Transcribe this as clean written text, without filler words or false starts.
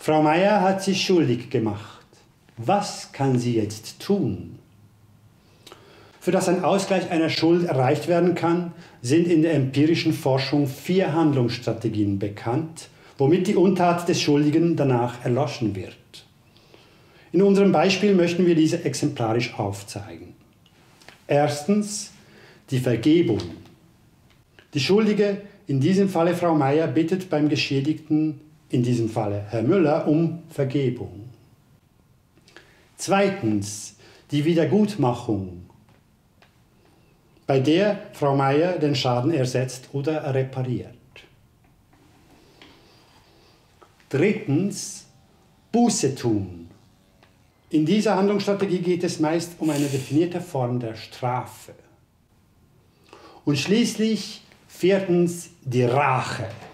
Frau Meier hat sich schuldig gemacht. Was kann sie jetzt tun? Für das ein Ausgleich einer Schuld erreicht werden kann, sind in der empirischen Forschung 4 Handlungsstrategien bekannt, womit die Untat des Schuldigen danach erloschen wird. In unserem Beispiel möchten wir diese exemplarisch aufzeigen. Erstens die Vergebung. Die Schuldige, in diesem Falle Frau Meier, bittet beim Geschädigten, in diesem Falle Herr Müller, um Vergebung. Zweitens die Wiedergutmachung, bei der Frau Meier den Schaden ersetzt oder repariert. Drittens Buße tun. In dieser Handlungsstrategie geht es meist um eine definierte Form der Strafe. Und schließlich viertens die Rache.